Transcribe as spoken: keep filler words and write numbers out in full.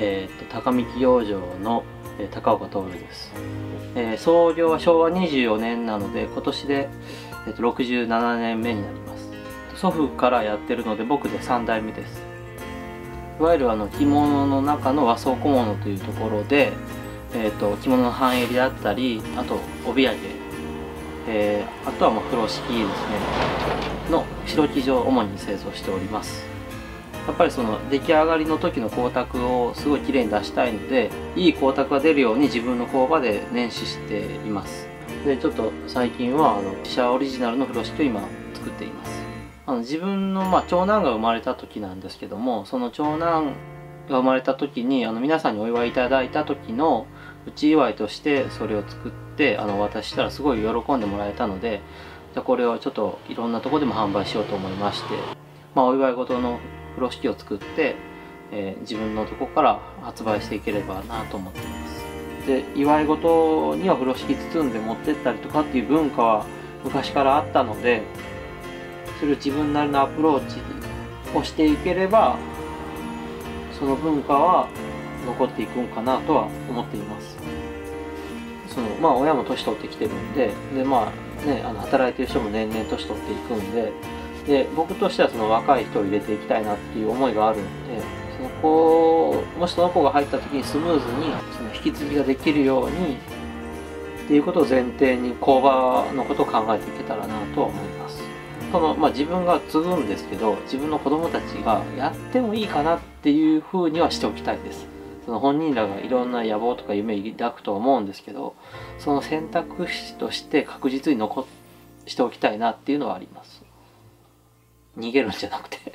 えー、と高見企業場の、えー、高岡徹です、えー、創業はしょうわにじゅうよねんなので今年で、えー、とろくじゅうななねんめになります。祖父からやってるので僕でさんだいめです。いわゆるあの着物の中の和装小物というところで、えー、と着物の半襟であったり、あと帯揚げ、えー、あとはもう風呂敷ですねの白生地を主に製造しております。やっぱりその出来上がりの時の光沢をすごい綺麗に出したいので、いい光沢が出るように自分の工場で捻糸しています。でちょっと最近はあの自社オリジナルの風呂敷を今作っています。あの自分の、まあ、長男が生まれた時なんですけども、その長男が生まれた時にあの皆さんにお祝いいただいた時の内祝いとしてそれを作ってあの渡したらすごい喜んでもらえたので、じゃあこれをちょっといろんなとこでも販売しようと思いまして、まあ、お祝い事の風呂敷を作って、えー、自分のとこから発売していければなと思っています。で祝い事には風呂敷包んで持ってったりとかっていう文化は昔からあったので、それを自分なりのアプローチをしていければその文化は残っていくんかなとは思っています。そのまあ親も年取ってきてるんで、でまあね、あの働いてる人も年々年取っていくんで、で僕としてはその若い人を入れていきたいなっていう思いがあるんで、その子もしその子が入った時にスムーズにその引き継ぎができるようにっていうことを前提に工場のことを考えていけたらなとは思います。そのまあ自分が継ぐんですけど、自分の子供たちがやってもいいかなっていうふうにはしておきたいです。その本人らがいろんな野望とか夢を抱くと思うんですけど、その選択肢として確実に残しておきたいなっていうのはあります。逃げるんじゃなくて